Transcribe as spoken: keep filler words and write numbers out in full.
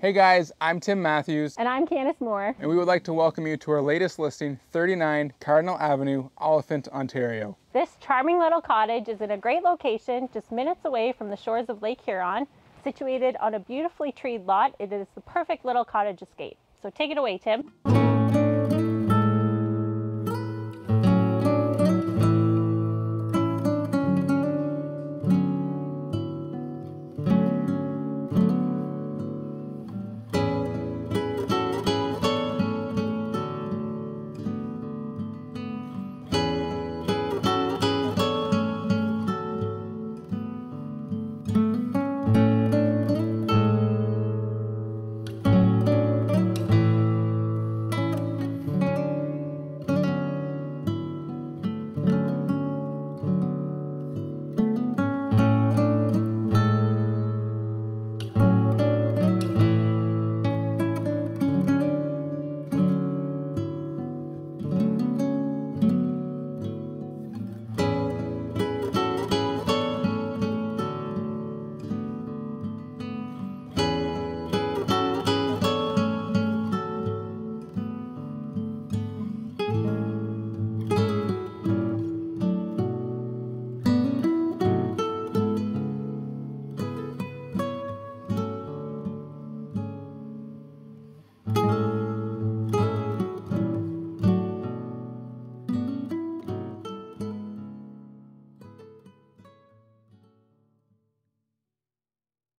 Hey guys, I'm Tim Matthews. And I'm Candace Moore. And we would like to welcome you to our latest listing, thirty-nine Cardinal Avenue, Oliphant, Ontario. This charming little cottage is in a great location, just minutes away from the shores of Lake Huron. Situated on a beautifully treed lot, it is the perfect little cottage escape. So take it away, Tim.